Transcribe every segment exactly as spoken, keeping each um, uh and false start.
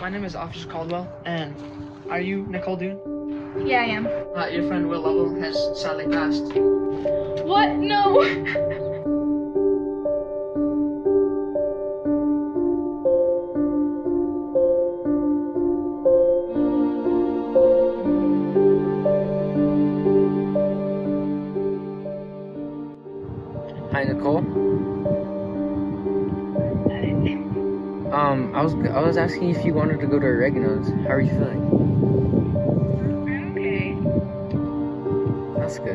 my name is Officer Caldwell, and are you Nicole Dune? Yeah, I am. Uh, your friend Will Lovell has sadly passed. What? No! Hi, Nicole. Um, I was I was asking if you wanted to go to Oregano's. How are you feeling? I'm okay. That's good.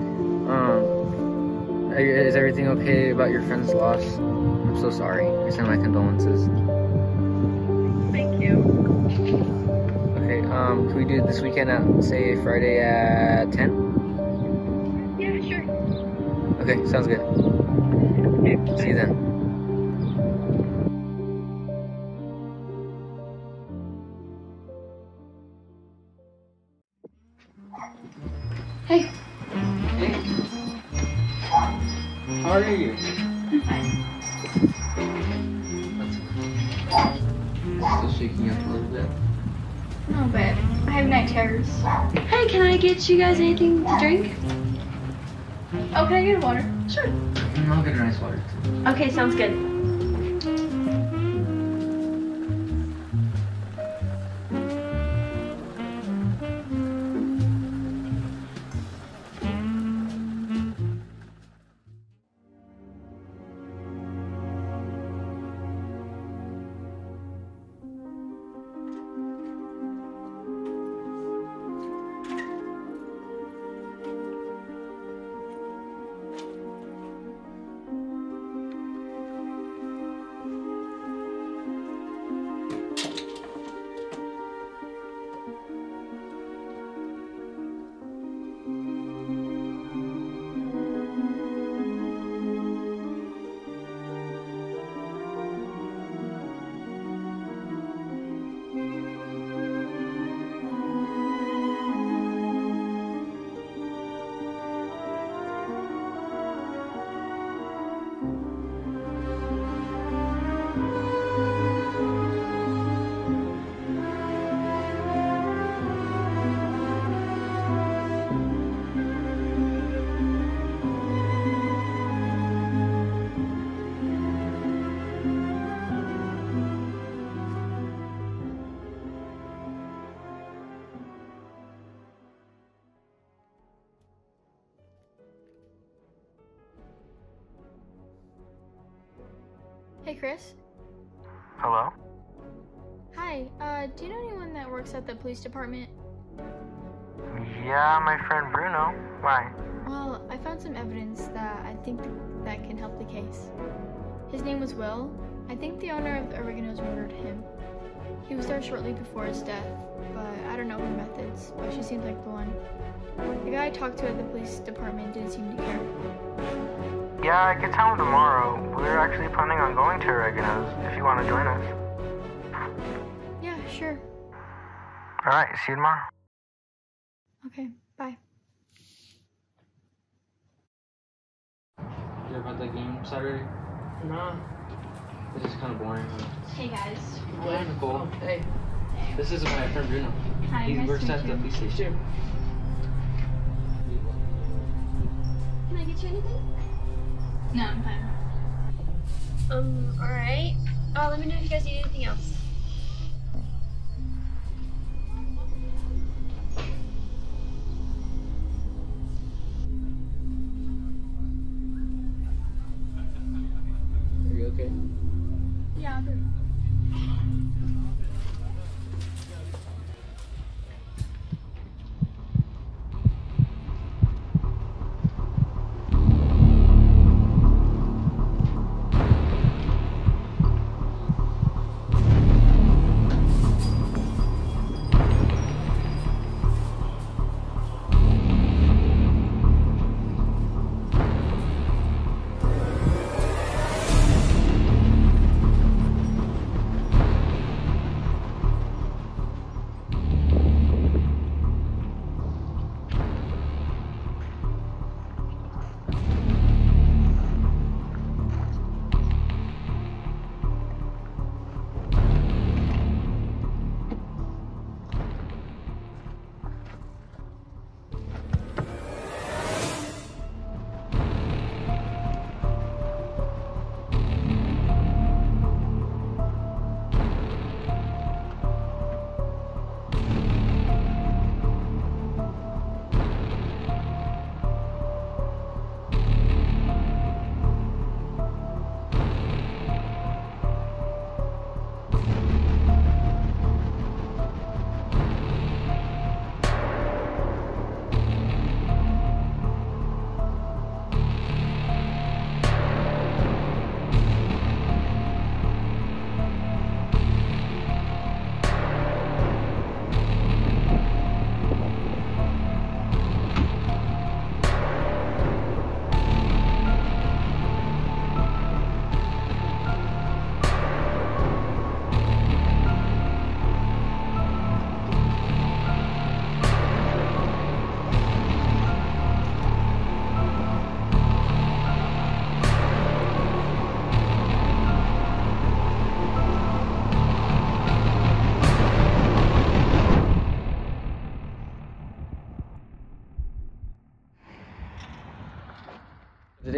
Um, are you- is everything okay about your friend's loss? I'm so sorry. I send my condolences. Thank you. Okay. Um, can we do it this weekend at say Friday at ten? Yeah, sure. Okay, sounds good. Okay, See you then. Hey. Hey. How are you? I'm fine. Still shaking up a little bit. No, but I have night terrors. Hey, can I get you guys anything to drink? Oh, can I get water? Sure. Mm, I'll get a nice water too. Okay, sounds good. Hey, Chris. Hello? Hi. Uh, do you know anyone that works at the police department? Yeah, my friend Bruno. Why? Well, I found some evidence that I think that can help the case. His name was Will. I think the owner of Oregano's murdered him. He was there shortly before his death, but I don't know her methods, but she seems like the one. The guy I talked to at the police department didn't seem to care. Yeah, I could tell him tomorrow. We're actually planning on going to Oregano's if you want to join us. Yeah, sure. Alright, see you tomorrow. Okay, bye. You heard about that game Saturday? Nah. It's just kind of boring. Hey, guys. Hi, Nicole. Oh, hey. This is my friend Bruno. Hi, He nice works to at meet the you. police station. Can I get you anything? No, I'm fine. Um, alright. Uh, let me know if you guys need anything else. Are you okay? Yeah, I'm good.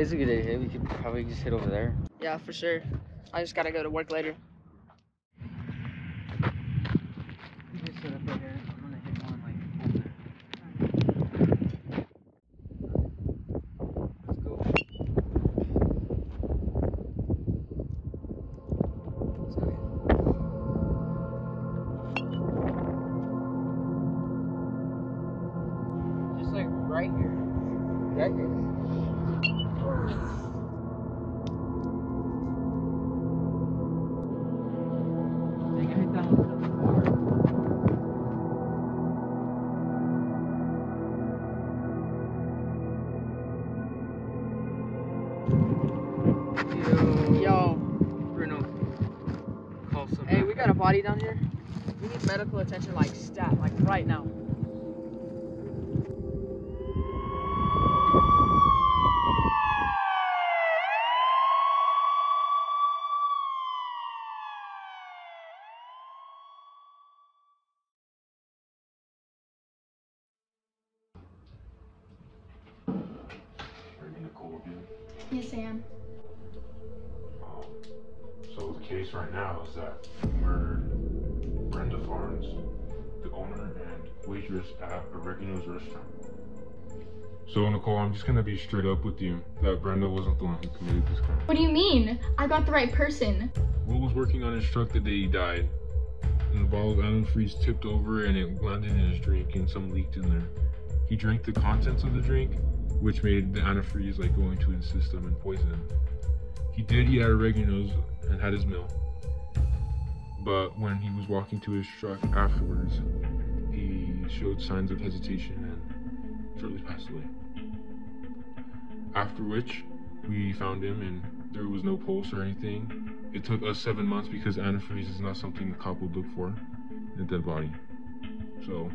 is a good idea. We could probably just head over there. Yeah, for sure. I just gotta go to work later. You just set up right here. I'm gonna hit one like let's go. Let's go. Just like right here. Right here. Take it down a little bit more. Yo. Yo, Bruno. Call some. hey, we got a body down here. We need medical attention like stat, like right now. Are you Nicole again? Yes, I am. Um, so the case right now is that you murdered Brenda Farnes, the owner and waitress at Oregano's restaurant. So Nicole, I'm just gonna be straight up with you that Brenda wasn't the one who committed this crime. What do you mean? I got the right person. Will was working on his truck the day he died, and the bottle of antifreeze tipped over and it landed in his drink and some leaked in there. He drank the contents of the drink, which made the antifreeze like go into his system and poison him. He did eat at Oregano's and had his meal, but when he was walking to his truck afterwards, he showed signs of hesitation and shortly passed away. After which, we found him and there was no pulse or anything. It took us seven months because antifreeze is not something the cop would look for in a dead body. So,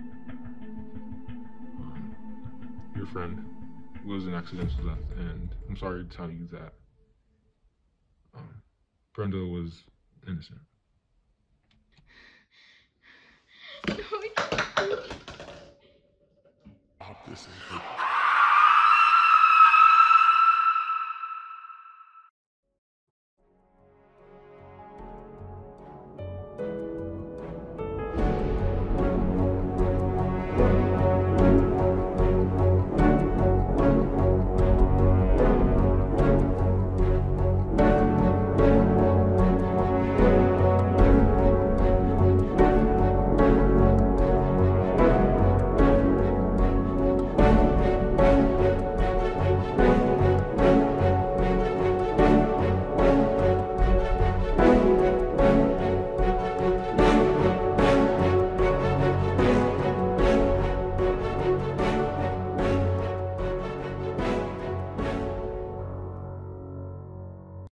um, your friend was an accidental death, and I'm sorry to tell you that um, Brenda was innocent. No, This is